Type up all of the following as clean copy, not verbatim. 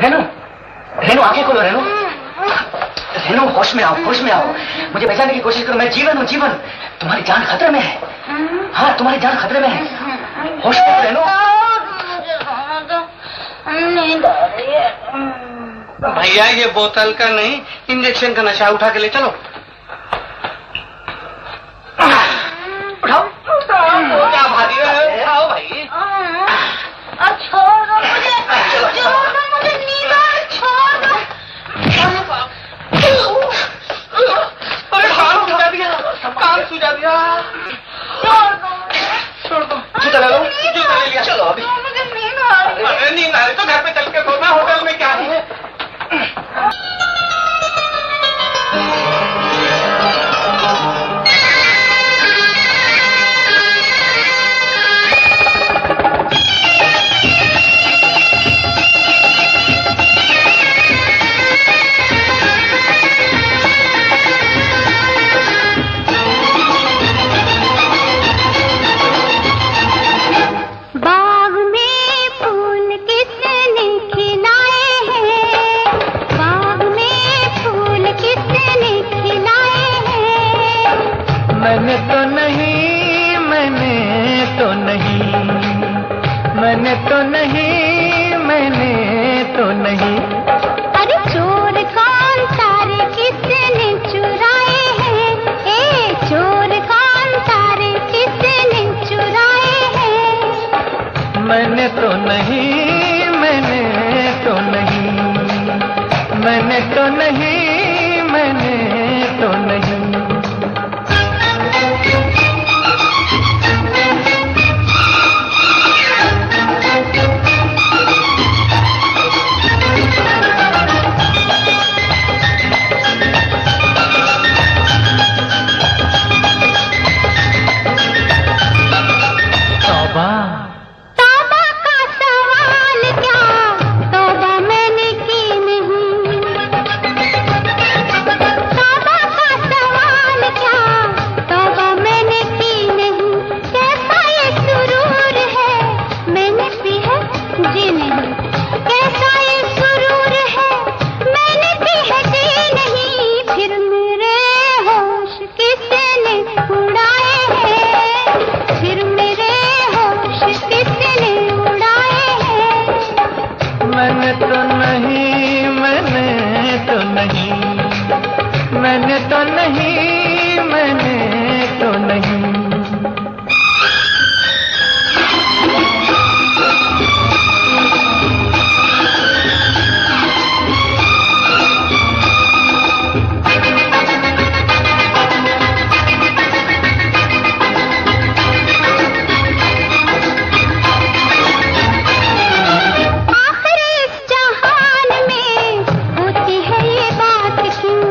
रेनू, रेनू आंखें खोलो रेनू, रेनू होश में आओ, होश में आओ। मुझे पहचानने की कोशिश करो, मैं जीवन हूँ, जीवन। तुम्हारी जान खतरे में है। हाँ, तुम्हारी जान खतरे में है। होश में रेनू। भैया ये बोतल का नहीं, इंजेक्शन का नशा, उठा के ले चलो। उठाओ, क्या भारी है, उठाओ भाई। छोड़ो मुझे, मुझे नींद आ रही, छोड़ो। अरे कान सूजा दिया, कान सूजा दिया। छोड़ दो, जूता ले लो, जूता ले लिया। चलो अभी। मुझे नींद आ रही। अरे नींद आ रही तो घर पे चल के सोना, होटल में क्या है। बाग में फूल किसने खिलाए हैं, बाग में फूल किसने खिलाए हैं। मैंने तो नहीं, मैंने तो नहीं, मैंने तो नहीं, मैंने तो नहीं। अरे चोर कौन सारे किसने चुराए हैं, ए चोर कौन सारे किसने चुराए हैं। मैंने तो नहीं, मैंने तो नहीं, मैंने तो नहीं, मैंने तो नहीं। तौबा तौबा का सवाल क्या, तौबा मैंने की नहीं। तौबा का सवाल क्या, तौबा मैंने की नहीं। कैसा ये सुरूर है, मैंने पी है जी नहीं। कैसा ये सुरूर है, मैंने पी है जी नहीं। फिर मेरे होश किसने उड़ाए हैं, फिर मेरे होश किसने उड़ाए हैं। मैंने तो नहीं, मैंने तो नहीं, मैंने तो नहीं, मैंने तो नहीं। आखिर इस जहान में होती है ये बात क्यों,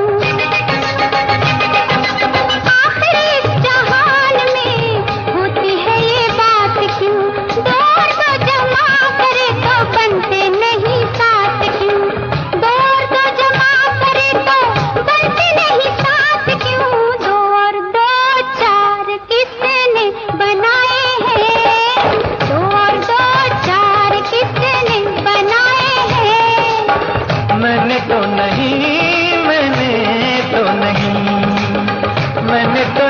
आखिर इस जहान में होती है ये बात क्यों। दौर तो जमा करे तो बनते नहीं साथ क्यों, दौर तो जमा करे तो बनते नहीं साथ क्यों। दो और दो चार किसने बनाए हैं, दो और दो चार किसने बनाए हैं। मैंने तो नहीं, मैंने तो नहीं, मैंने तो